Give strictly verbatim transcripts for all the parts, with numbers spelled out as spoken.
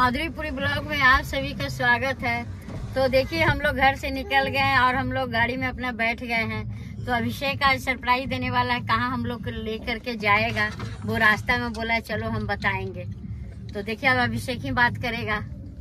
माधुरीपुरी blog में आप सभी का स्वागत है। तो देखिए हम लोग घर से निकल गए हैं और हम लोग गाड़ी में अपना बैठ गए हैं। तो अभिषेक आज सरप्राइज देने वाला है, कहाँ हम लोग को लेकर के जाएगा वो रास्ता में बोला है चलो हम बताएंगे। तो देखिए अब अभिषेक ही बात करेगा,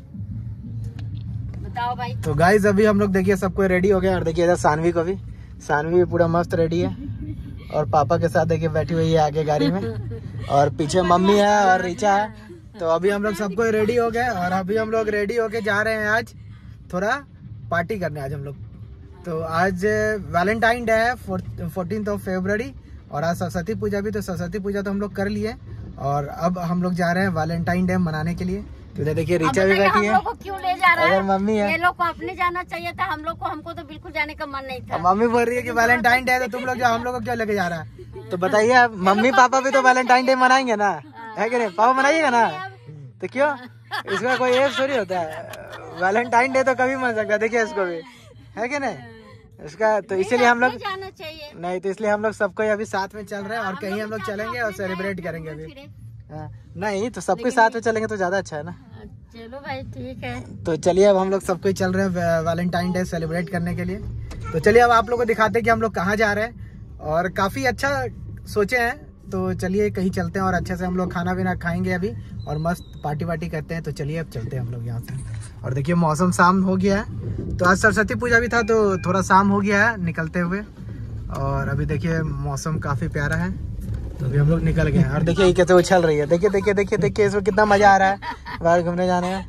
बताओ भाई। तो गाइज अभी हम लोग देखिए सबको रेडी हो गया और देखिए इधर सानवी को भी, सानवी भी पूरा मस्त रेडी है और पापा के साथ देखिए बैठी हुई है आगे गाड़ी में और पीछे मम्मी है और रीचा है। तो अभी हम लोग सबको रेडी हो गए और अभी हम लोग रेडी होके जा रहे हैं आज थोड़ा पार्टी करने। आज हम लोग तो आज वैलेंटाइन डे है फोर्टीन ऑफ फरवरी और आज सरस्वती पूजा भी, तो सरस्वती पूजा तो हम लोग कर लिए और अब हम लोग जा रहे हैं वैलेंटाइन डे मनाने के लिए। तो देखिए रीचा भी बैठी है, क्यों ले जा रहा है? मम्मी है, ये लोग को अपने जाना चाहिए था, हम लोग को हमको तो बिल्कुल जाने का मन नहीं था। मम्मी बोल रही है कि वैलेंटाइन डे है तो तुम लोग जाओ, हम लोग को क्यों लेके जा रहा है? तो बताइए मम्मी पापा भी तो वैलेंटाइन डे मनाएंगे ना, है कि नहीं? पापा मनाइएगा ना, तो क्यों इसमें कोई एप थोड़ी होता है। वैलेंटाइन डे तो कभी मन सकता है, देखिए इसको भी, है कि नहीं इसका। तो इसीलिए हम लोग जाना चाहिए नहीं, तो इसलिए हम लोग सबको अभी साथ में चल रहे हैं और कहीं हम लोग चलेंगे और सेलिब्रेट करेंगे अभी। हाँ, नहीं तो सबके साथ में चलेंगे तो ज्यादा अच्छा है ना। चलो भाई ठीक है। तो चलिए अब हम लोग सबको चल रहे हैं वैलेंटाइन डे सेलिब्रेट करने के लिए। तो चलिए अब आप लोग को दिखाते हैं कि हम लोग कहाँ जा रहे हैं और काफी अच्छा सोचे हैं। तो चलिए कहीं चलते हैं और अच्छे से हम लोग खाना पीना खाएंगे अभी और मस्त पार्टी वार्टी करते हैं। तो चलिए अब चलते हैं हम लोग यहाँ से। और देखिए मौसम शाम हो गया है, तो आज सरस्वती पूजा भी था तो थोड़ा शाम हो गया है निकलते हुए। और अभी देखिए मौसम काफी प्यारा है, तो अभी हम लोग निकल गए हैं। और देखिए कैसे वो चल रही है, देखिए देखिए देखिए देखिए इसमें कितना मजा आ रहा है बाहर घूमने जाने में।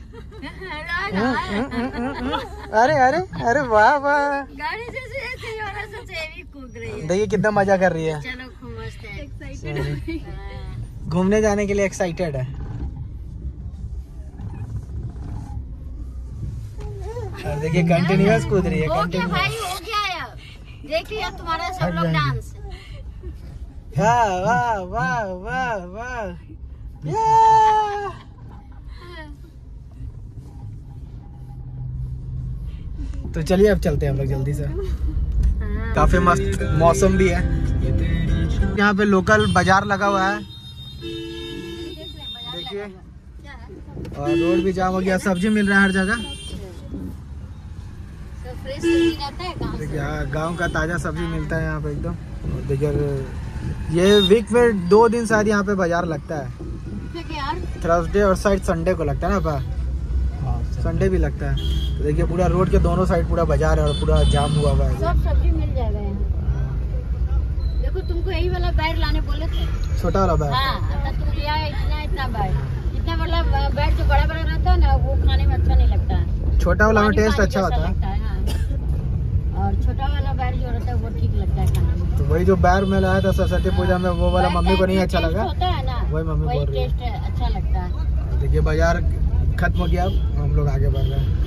अरे अरे अरे वाह वाह, देखिए कितना मजा कर रही है, घूमने जाने के लिए एक्साइटेड है। और देखिए कंटिन्यूअस कूद रही है, कंटिन्यूअस। भाई हो गया अब, देख लिया तुम्हारा सब लोग डांस। वाह वाह वाह वाह वाह। तो चलिए अब चलते हैं हम लोग जल्दी से। काफी मस्त मौसम भी है, यहाँ पे लोकल बाजार लगा हुआ है देखिए, और रोड भी जाम हो गया, सब्जी मिल रहा है हर जगह। देखिए गांव का ताजा सब्जी मिलता है यहाँ पे एकदम। और देखिए ये वीक में दो दिन शायद यहाँ पे बाजार लगता है, थर्सडे और शायद संडे को लगता है ना पा, संडे भी लगता है। तो देखिए पूरा रोड के दोनों साइड पूरा बाजार है और पूरा जाम हुआ हुआ है। सब सब्जी मिल जाएगा यहाँ। देखो तुमको यही वाला बैग लाने बोले थे, छोटा वाला बैग। हाँ, तुम लिया इतना इतना बैग, इतना वाला बैग जो बड़ा बड़ा रहता है ना वो खाने में अच्छा नहीं लगता है। छोटा वाला में टेस्ट अच्छा होता है और छोटा वाला बैग जो रहता है वो ठीक लगता है खाने में। तो वही जो बैग में लाया था सरस्वती पूजा में वो वाला मम्मी को नहीं अच्छा लगा, वही मम्मी बोल रही है टेस्ट अच्छा लगता है। देखिए बाजार खत्म हो गया, अब हम लोग आगे बढ़ रहे हैं।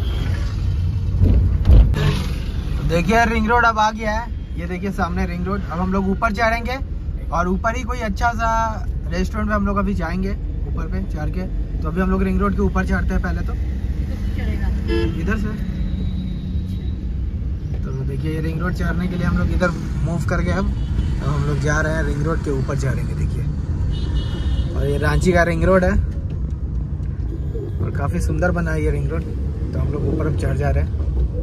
देखिए रिंग रोड अब आ गया है, ये देखिए सामने रिंग रोड। अब हम लोग ऊपर चढ़ेंगे और ऊपर ही कोई अच्छा सा रेस्टोरेंट में हम लोग अभी जाएंगे ऊपर पे चढ़ के। तो अभी हम लोग रिंग रोड के ऊपर चढ़ते हैं पहले तो इधर से। तो देखिए ये रिंग रोड चढ़ने के लिए हम लोग इधर मूव कर गए। अब अब हम लोग जा रहे हैं रिंग रोड के ऊपर चढ़ेंगे देखिए। और ये रांची का रिंग रोड है और काफी सुंदर बना है ये रिंग रोड। तो हम लोग ऊपर अब चढ़ जा रहे हैं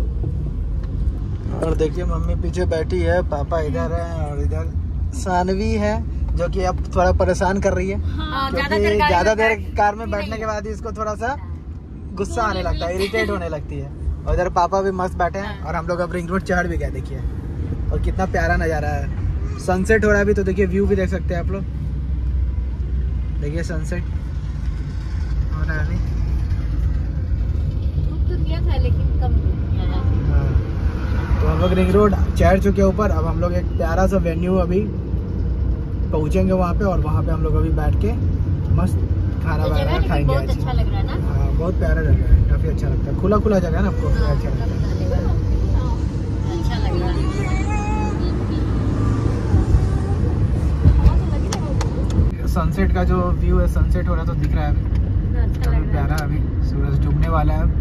और देखिए मम्मी पीछे बैठी है, पापा इधर है और इधर सानवी है जो कि अब थोड़ा परेशान कर रही है। हाँ, क्योंकि ज्यादा देर कार में बैठने के बाद इसको थोड़ा सा गुस्सा आने लगता है, इरिटेट होने लगती है। और इधर पापा भी मस्त बैठे हैं और हम लोग अब रिंग रोड चढ़ भी गए देखिए। और कितना प्यारा नज़ारा है, सनसेट हो रहा है अभी। तो देखिए व्यू भी देख सकते हैं आप लोग, देखिए सनसेट हो रहा है अभी। था लेकिन कम। हाँ, तो हम लोग रिंग रोड चढ़ चुके हैं ऊपर। अब हम लोग एक प्यारा सा वेन्यू अभी पहुंचेंगे वहाँ पे और वहाँ पे हम लोग अभी बैठ के मस्त खाना वाना खाएंगे। बहुत अच्छा लग रहा है ना? हाँ बहुत प्यारा जगह है, काफी अच्छा लगता है, खुला खुला जगह है ना आपको। हाँ, अच्छा लगता है, अच्छा लग रहा है। सनसेट का जो व्यू है, सनसेट हो रहा है तो दिख रहा है अभी, काफी प्यारा। अभी सूरज डूबने वाला है,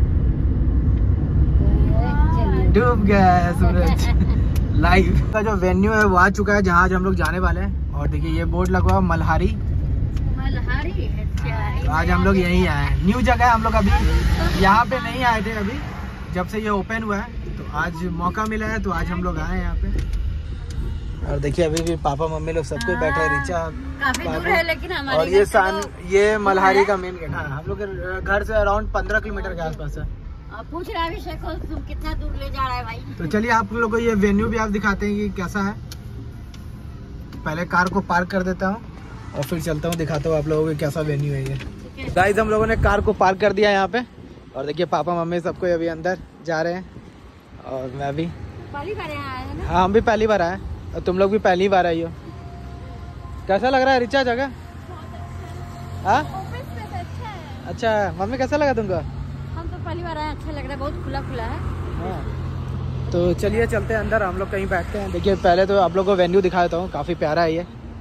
डूब गया है सूरज। लाइव का जो वेन्यू है वो आ चुका है जहाँ हम लोग जाने वाले हैं। और देखिए ये बोर्ड लगा हुआ मल्हारी, मल्हारी अच्छा। तो आज हम लोग यहीं आए हैं, न्यू जगह हम लोग अभी यहाँ पे नहीं आए थे अभी, जब से ये ओपन हुआ है तो आज मौका मिला है तो आज हम लोग आए हैं यहाँ पे। और देखिए अभी भी पापा मम्मी लोग सब कुछ बैठे हैं, रिचा काफी दूर है लेकिन हमारे और ये सान ये मल्हारी का मेन गेट है, हम लोग के घर से अराउंड पंद्रह किलोमीटर के आसपास है। पूछ रहा अभिषेक को तुम कितना दूर ले जा रहा है भाई। तो चलिए आप लोग को ये वेन्यू भी आप दिखाते हैं कि कैसा है। पहले कार को पार्क कर देता हूँ और फिर चलता हूँ, दिखाता हूँ आप लोगों को कैसा वेन्यू है ये। गाइस हम लोगों ने कार को पार्क कर दिया यहाँ पे और देखिए पापा मम्मी सबको अभी अंदर जा रहे हैं और मैं भी पहली बार यहाँ आए हैं ना? हाँ हम भी पहली बार आए और तुम लोग भी पहली बार आई हो। कैसा लग रहा है रिचा जगह? हाँ अच्छा मम्मी कैसा लगा तुमको? हम तो पहली बार आए, अच्छा लग रहा है, बहुत खुला खुला है। हाँ तो चलिए चलते हैं अंदर, हम लोग कहीं बैठते हैं। देखिए पहले तो आप लोग को वेन्यू दिखा देता हूँ, काफ़ी प्यारा है ये।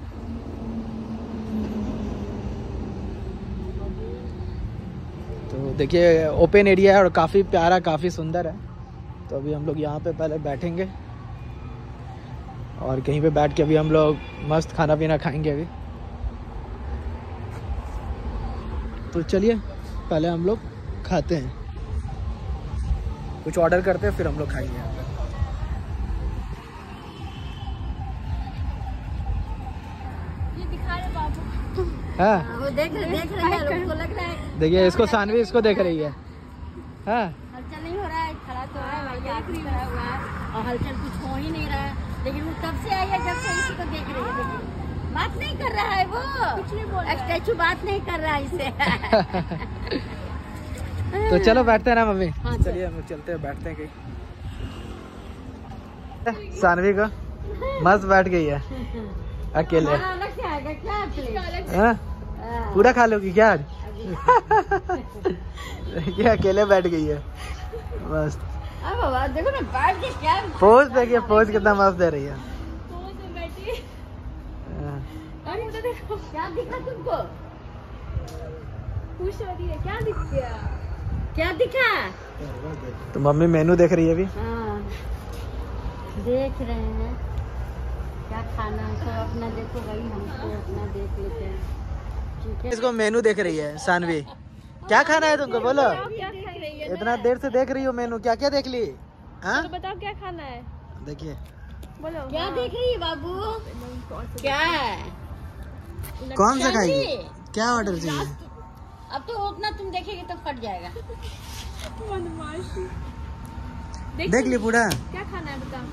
तो देखिए ओपन एरिया है और काफ़ी प्यारा काफ़ी सुंदर है। तो अभी हम लोग यहाँ पे पहले बैठेंगे और कहीं पे बैठ के अभी हम लोग मस्त खाना पीना खाएंगे अभी। तो चलिए पहले हम लोग खाते हैं, कुछ ऑर्डर करते हैं फिर हम लोग खाएंगे। ये दिखा रहे बाबू। हाँ वो देख देख रहे हैं, लोगों को लग रहा है। देखिए इसको सानवी इसको देख रही है। हाँ हलचल नहीं हो रहा है, खड़ा तो है भाई, आदमी खड़ा हुआ है और हलचल कुछ हो ही नहीं रहा है। लेकिन वो कब से आई है, जब से इसी को देख रही है। देखिए बात नहीं कर रहा है, वो कुछ नहीं बोल रहा है, स्टैचू बात नहीं कर रहा है इससे। तो चलो बैठते हैं ना मम्मी। हाँ, चलिए हम लोग चलते हैं, बैठते हैं कहीं। सानवी को मस्त बैठ गई है अकेले। अलग से आएगा क्या प्लेट? हाँ? पूरा खा लोगी क्या आज? ये अकेले बैठ गई है मस्त। अब बाबा देखो ना बैठ के क्या पोज देखिए, पोज कितना मस्त दे रही है। पोज में बैठी। हाँ। अरे तो देखो क्या दिखा तुमको? खुश हो रही है, क्या दिख गया? क्या दिखा? तो मम्मी मेनू देख रही है अभी। हाँ देख रहे हैं क्या खाना है, सब अपना देखो भाई, हमको अपना देख लेते हैं, ठीक है। इसको मेनू देख रही है सानवी। क्या खाना है तुमको बोलो? क्या खा रही है? इतना देर से देख रही हो मेनू, क्या क्या देख ली? हाँ तो बताओ क्या खाना है, देखिए बोलो। क्या देख रही है बाबू? क्या है? कौन सा चांदी? खाएगी? क्या ऑर्डर चाहिए? अब तो उतना तुम देखेगी तो फट जाएगा। देख ली पूरा। क्या खाना है बताओ,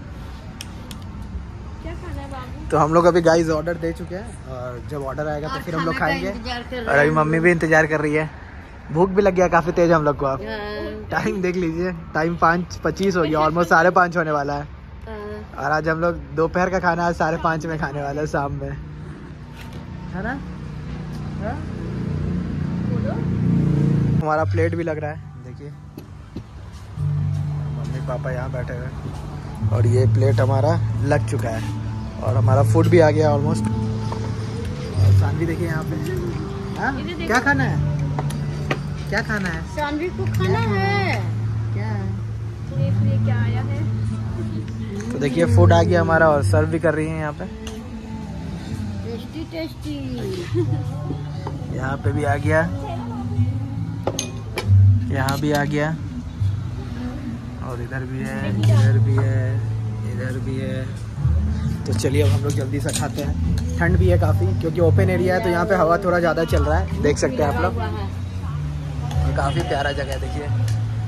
क्या खाना है बाबू? तो हम लोग अभी गाइस ऑर्डर दे चुके हैं और जब ऑर्डर आएगा तो फिर हम लोग खाएंगे। और अभी मम्मी भी इंतजार कर रही है, भूख भी लग गया काफी तेज हम लोग को। अब टाइम देख लीजिए, टाइम पाँच पच्चीस हो गया, ऑलमोस्ट साढ़े पाँच होने वाला है। और आज हम लोग दोपहर का खाना आज साढ़े पाँच में खाने वाले हैं, शाम में, है ना? हाँ? हमारा प्लेट भी लग रहा है, देखिए मम्मी पापा यहाँ बैठे हुए और ये प्लेट हमारा लग चुका है और हमारा फूड भी आ गया ऑलमोस्ट। और सानवी देखिए यहाँ पे। हाँ? क्या खाना है? क्या खाना है? सानवी को खाना है क्या है? देखिए क्या आया है। तो देखिए फूड आ गया हमारा और सर्व भी कर रही है यहाँ पे। Tasty tasty. यहाँ पे भी आ गया, यहाँ भी आ गया और इधर भी है, इधर भी है, इधर भी है। तो चलिए अब हम लोग जल्दी से खाते हैं। ठंड भी है काफ़ी क्योंकि ओपन एरिया है तो यहाँ पे हवा थोड़ा ज़्यादा चल रहा है, देख सकते हैं आप लोग। और काफ़ी प्यारा जगह है, देखिए।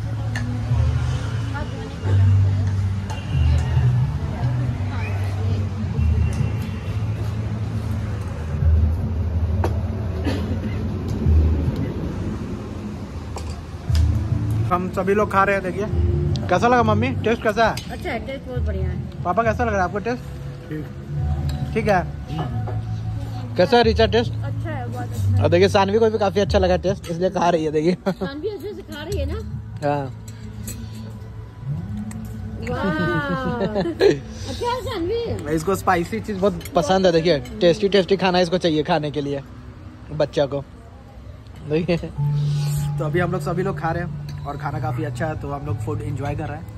हम सभी लोग खा रहे हैं, देखिए कैसा लगा मम्मी, टेस्ट कैसा है? अच्छा है, टेस्ट बहुत बढ़िया है। पापा कैसा लग रहा है आपको टेस्ट? ठीक है। कैसा है रिचा टेस्ट? अच्छा है, बहुत अच्छा है। और देखिए सानवी को भी काफी अच्छा लगा टेस्ट, इसलिए खा रही है, देखिए। सानवी अच्छे से खा रही है ना? हाँ। अच्छा है सानवी। इसको स्पाइसी चीज बहुत पसंद है, देखिए टेस्टी टेस्टी खाना इसको चाहिए खाने के लिए, बच्चा को, देखिए। तो अभी हम लोग सभी लोग खा रहे हैं और खाना काफी अच्छा है, तो हम लोग फूड एंजॉय कर रहे हैं।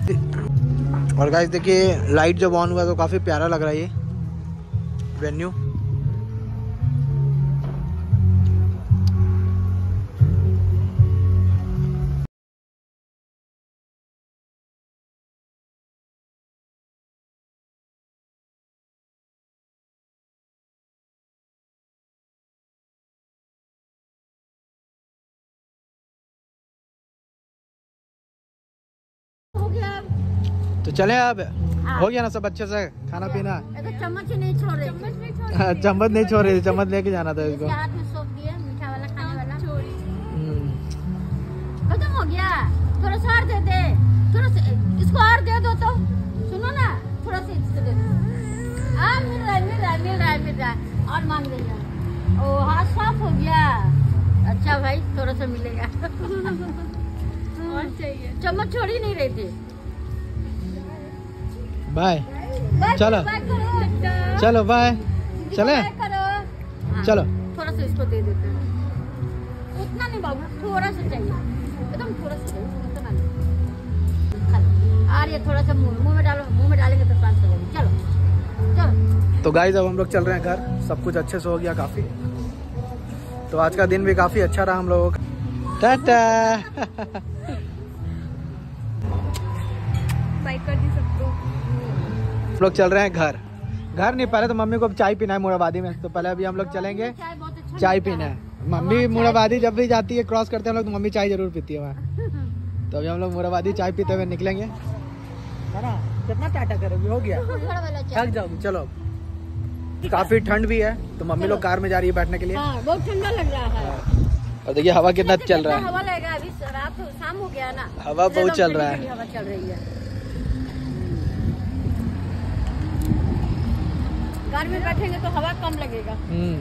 और गाइस देखिए लाइट जब ऑन हुआ तो काफी प्यारा लग रहा है ये वेन्यू। तो चले अब, हो गया ना सब अच्छे से खाना पीना? तो चम्मच ही नहीं छोड़ रहे, चम्मच नहीं छोड़ रहे, चम्मच नहीं छोड़ रही, चम्मच लेके जाना था इसको। हाथ में सौंप दिया मीठा वाला खाने वाला, हम्म। खत्म हो गया। थोड़ा सा और दे दे, थोड़ा सा इसको और दे दो तो, सुनो ना, थोड़ा सा इसको दे दो। हाँ मिल रहा है मिल रहा है मिल रहा है मिल रहा है, और मांग रही है। ओ हाथ साफ हो गया, अच्छा भाई थोड़ा सा मिलेगा। और चाहिए। चम्मच छोड़ ही नहीं रही थी। बाय, बाय चलो। बाय करो, चलो बाय, चले बाय करो। हाँ, चलो। थोड़ा सा इसको दे देते हैं, उतना नहीं बाबू, थोड़ा सा चाहिए, एकदम थोड़ा सा चाहिए, उतना नहीं। चलो, और ये थोड़ा सा मुंह मुंह में डालो, मुंह में डालेंगे तो पाँच सौ लगेगी। चलो चलो। तो गाइस अब हम लोग चल रहे हैं घर, सब कुछ अच्छे से हो गया काफी। तो आज का दिन भी काफी अच्छा रहा हम लोगों का। टाटा। बाइक कर दी सबको। हम लोग चल रहे हैं घर। घर नहीं, पहले तो मम्मी को चाय पीना है मुराबादी में, तो पहले अभी हम लोग चलेंगे चाय बहुत अच्छा चाय मिलता पीना है। है। मम्मी मुराबादी जब भी जाती है क्रॉस करते हैं हम लोग, तो मम्मी चाय जरूर पीती है वहाँ। तो अभी हम लोग मुराबादी चाय पीते हुए निकलेंगे। कितना टाटा करोगी, हो गया, घर वाला चाय। थक जाओगी। चलो, काफी ठंड भी है, तो मम्मी लोग कार में जा रही है बैठने के लिए। हाँ बहुत ठंडा लग रहा है। और देखिए हवा कितना चल रहा है, हवा लगेगा, अभी रात शाम हो गया ना, हवा बहुत चल रहा है। हवा चल रही है। कार में बैठेंगे तो हवा कम लगेगा। हम्म।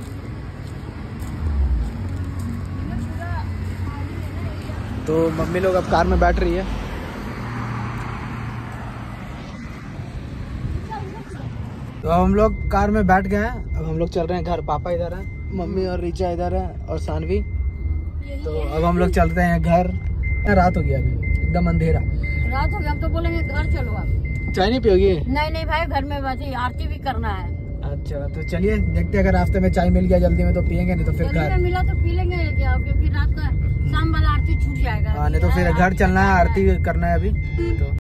तो मम्मी लोग अब कार में बैठ रही है। तो हम लोग कार में बैठ गए हैं, अब हम लोग चल रहे हैं घर। पापा इधर है, मम्मी और रीचा इधर है, और सानवी। तो अब हम लोग चलते हैं घर। रात हो गया अभी, एकदम अंधेरा। रात हो गया, हम तो बोलेंगे घर चलो आप। चाय नहीं पियोगी? नहीं नहीं भाई, घर में बस ही आरती भी करना है। अच्छा, तो चलिए देखते हैं, अगर रास्ते में चाय मिल गया जल्दी में तो पियेंगे, नहीं तो फिर जल्दी घर। में मिला तो पी लेंगे क्या, क्योंकि रात का शाम वाला आरती छूट जाएगा। हाँ, नहीं तो फिर घर चलना है, आरती करना है अभी तो।